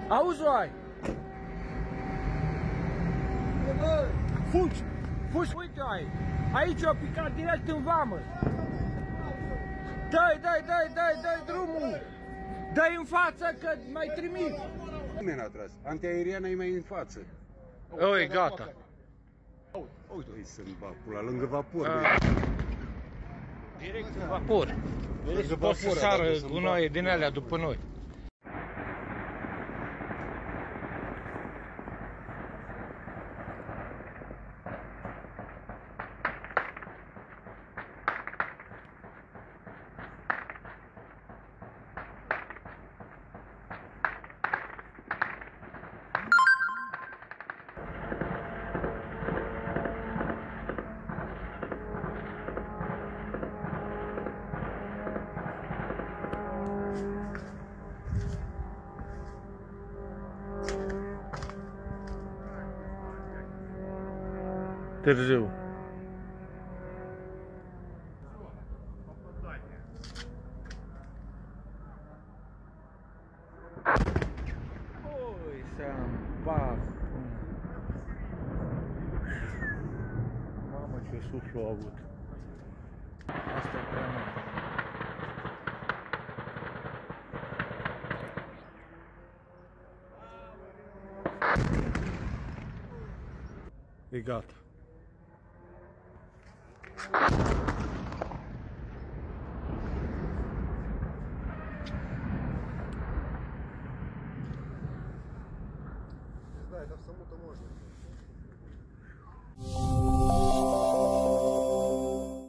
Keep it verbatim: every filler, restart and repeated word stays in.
Auzi, oai? Fugi! Fugi! Uite, oai! Aici a picat direct în vamă! Dai, dai, dai, dai, dai drumul! Dai în față că mai trimit! Nimeni a tras. Antiaeriana e mai în față. Oi, gata! Uite, sunt vapor, la lângă vapor. Direct în vapor. Vedeți, pot să sară gunoaie din alea după noi. Târziu. Oi, să-mi bag. Mamă, ce suflu a avut. Asta e prea mult. E gata.